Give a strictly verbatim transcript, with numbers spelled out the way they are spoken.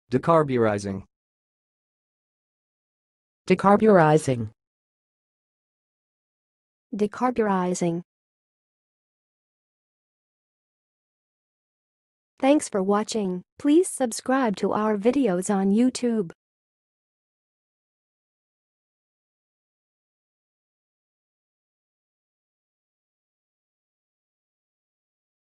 Decarburizing. Decarburizing. Decarburizing. Thanks for watching. Please subscribe to our videos on YouTube.